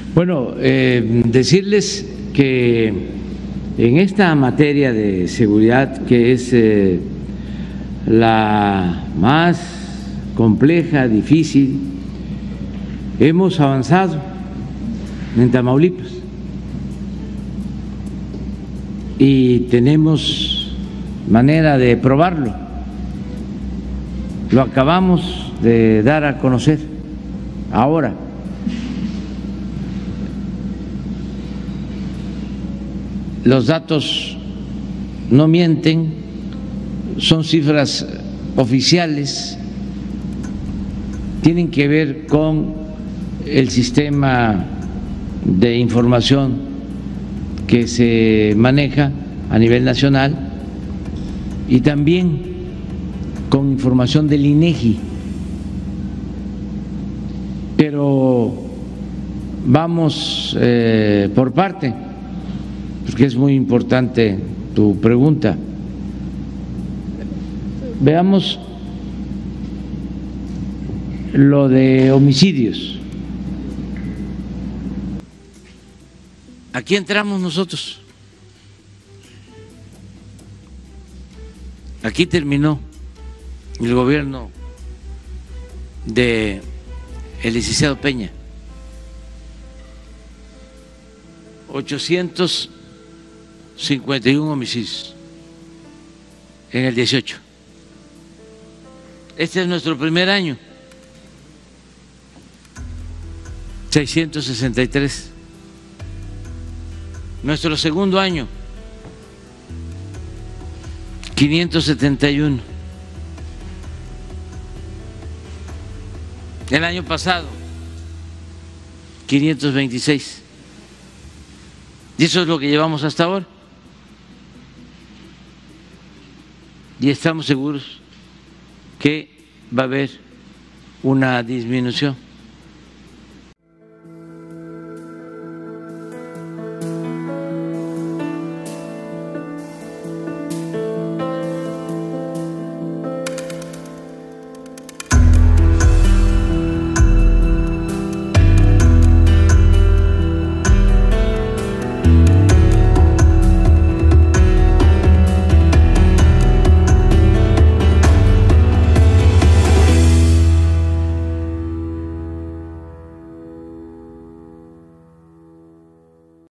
Bueno, decirles que en esta materia de seguridad, que es la más compleja, difícil, hemos avanzado en Tamaulipas y tenemos manera de probarlo. Lo acabamos de dar a conocer ahora. Los datos no mienten, son cifras oficiales, tienen que ver con el sistema de información que se maneja a nivel nacional y también con información del INEGI. Pero vamos por parte, porque es muy importante tu pregunta. Veamos lo de homicidios. Aquí entramos nosotros. Aquí terminó el gobierno de el licenciado Peña. 851 homicidios en el 18. Este es nuestro primer año. 663. Nuestro segundo año, 571. El año pasado, 526. Y eso es lo que llevamos hasta ahora. Y estamos seguros que va a haber una disminución.